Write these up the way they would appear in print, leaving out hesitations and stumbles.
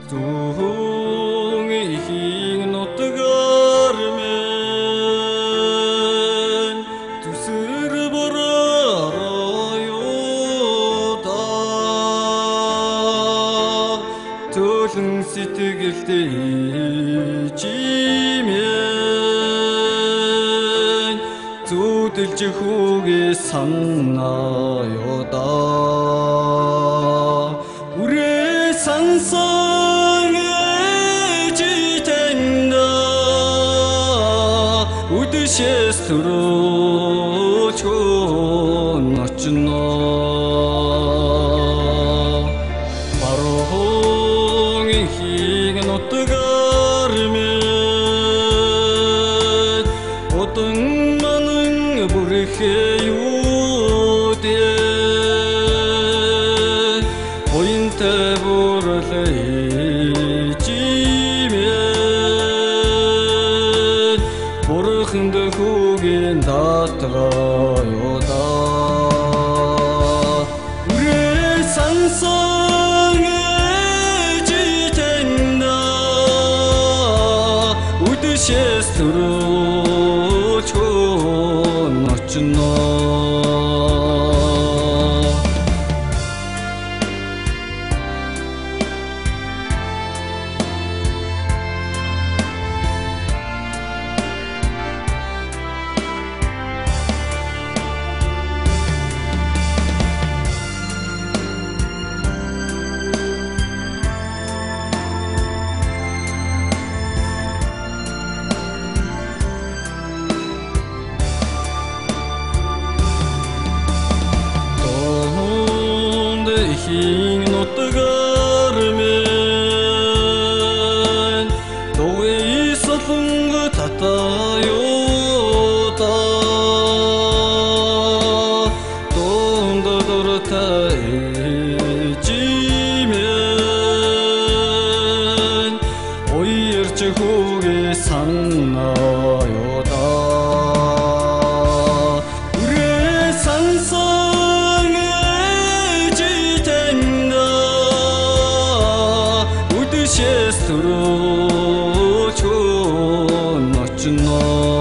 Түүнийхийг нутгаар минь түсэр бороо да төлөн сэтгэлтэй чимээ зүудэлж хүүгээ санаа да үрээ сансан ээжитэнда үдэшээс төрөөч очно баруунийхийг нутгаар минь отон манан бүрхээ юу дээ оинтэй бүрлээ чимээ бурханд хүүгийн даатгая да үрээ сансан ээжитэнда үдэшээс төрөөч очно ихийг нутгаар минь дуугүй солонго татаю да донд дуртай чимээ оёрч хүүгээ санаа да үрээ сансан үдэшээс төрөөч очно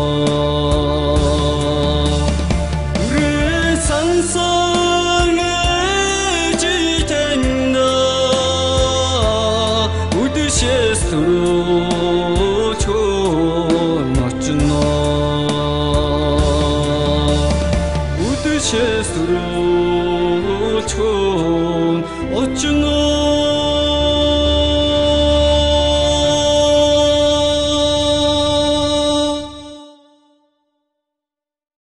үрээ сансан ээжитэнда үдэшээс төрөөч очно үдэшээс төрөөч очно